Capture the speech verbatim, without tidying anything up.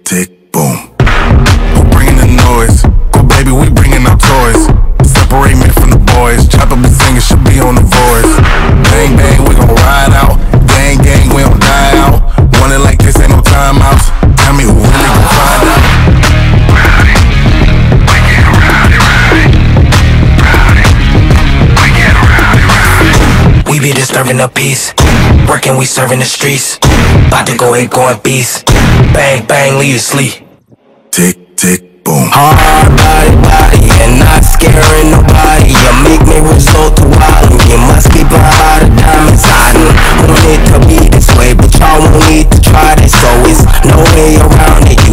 tick, boom. Who bringing the noise? Go baby, we bringing our toys. Separate me from the boys. Chop up the singing, should be on the voice. Bang bang, we gon' ride out. Gang gang, we don't die out. Want it like this, ain't no timeouts. Tell me who really gon' find out. Rowdy, we get rowdy, rowdy, rowdy, we get rowdy, rowdy. We be disturbing the peace. Working, we serving the streets. About to go ape, going beast. Bang bang, leave you sleep. Tick tick boom. Hard body, body, and not scaring nobody. You make me resort to wildin'. You must be behind the diamonds hiding. Won't it to be this way, but y'all won't need to try this. So it's no way around it. You